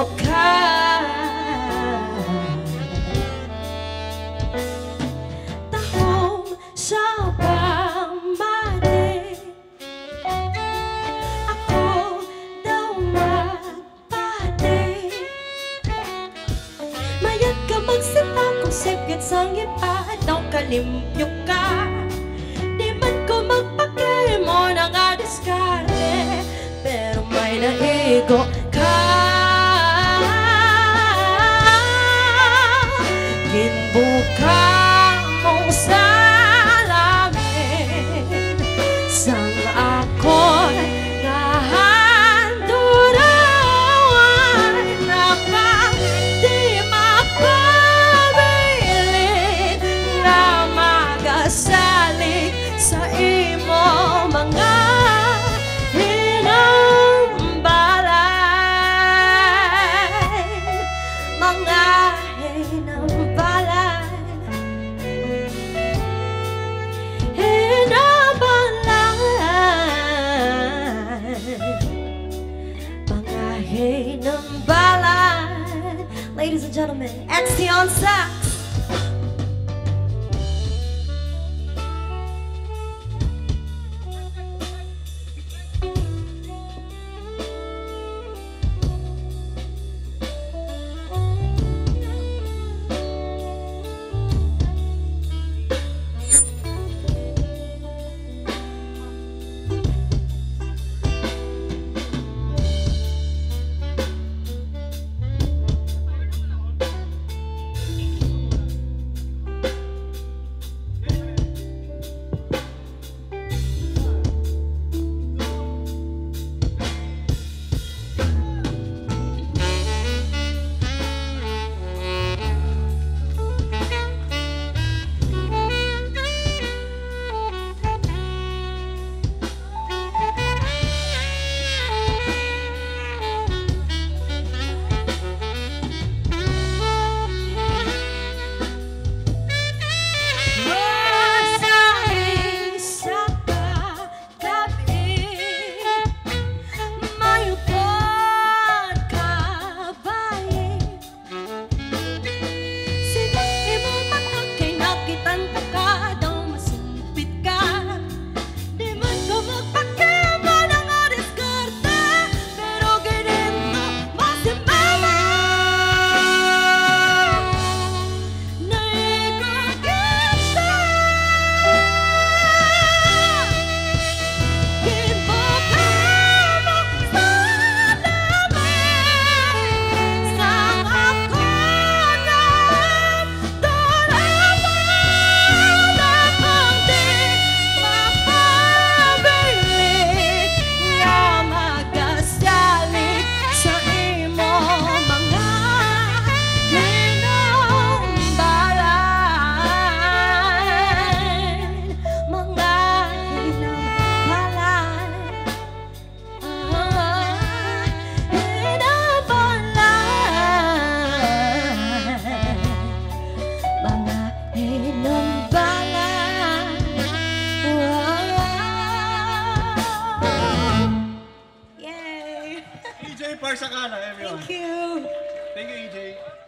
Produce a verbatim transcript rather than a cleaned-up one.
ka. Tahong sa pamati, ako daw magpati. Mayat ka magsinta kung sipit sang ipa, daw kalimpyo ka. Di man ko magpakay mo na nga diskarte, pero may naigo ka. Ginbuka mong salamin sang ako'y nahandurawan na pang di mapabilin na magasalig sa imo mga hinambalan, mga hinambalan, hinambalan, mga hinambalan. Ladies and gentlemen, X T on sax. Parsacala, everyone. Thank you. Thank you, E J.